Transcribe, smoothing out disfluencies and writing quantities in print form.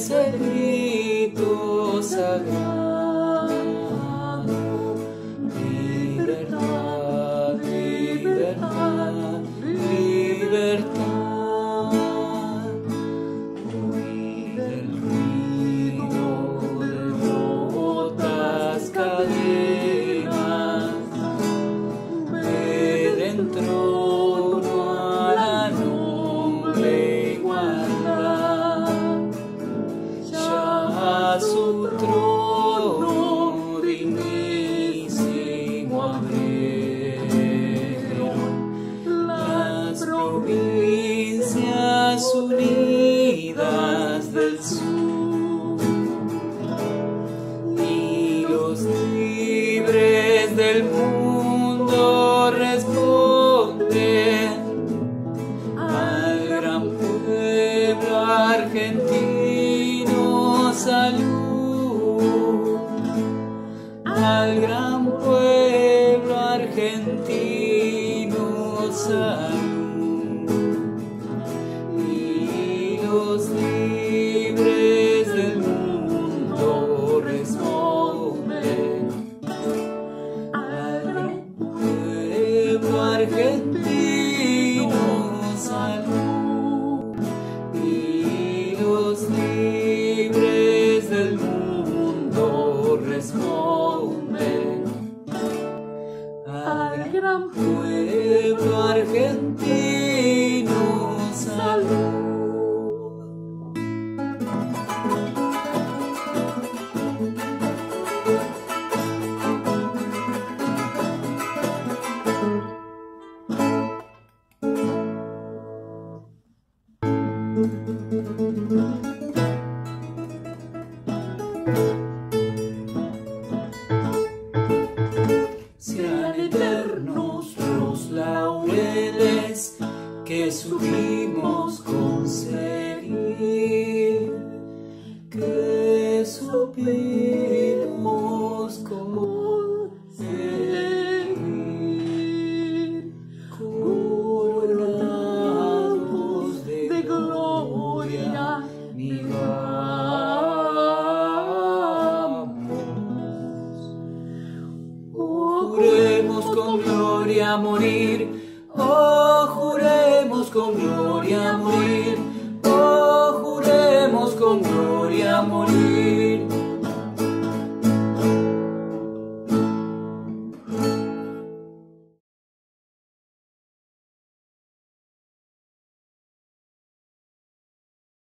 es el grito sagrado. Libertad, libertad, libertad. Huir del ruido de rotas cadenas. Ver en trono a la noble igualdad. Ya a su trono dignísimo abrieron las provincias unidas del sur, y los libres del mundo responden al gran pueblo argentino. Salud al gran pueblo argentino. Salud. Y los libres del mundo responden al gran pueblo argentino. Salud. Y los libres del mundo responden al gran pueblo argentino. Salud. Sean eternos los laureles que supimos conseguir, que supimos conseguir, coronados de gloria, vivamos. Juremos con gloria morir, oh juremos con gloria morir, oh juremos con gloria morir.